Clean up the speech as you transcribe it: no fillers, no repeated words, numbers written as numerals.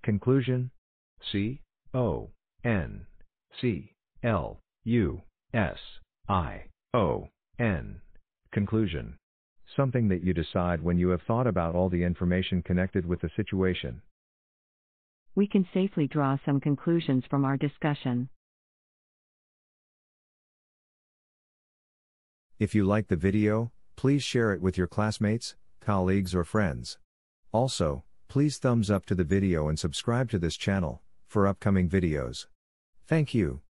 Conclusion. C-O-N-C-L-U-S-I-O-N. Conclusion. Something that you decide when you have thought about all the information connected with the situation. We can safely draw some conclusions from our discussion. If you like the video, please share it with your classmates, colleagues or friends. Also, please thumbs up to the video and subscribe to this channel for upcoming videos. Thank you.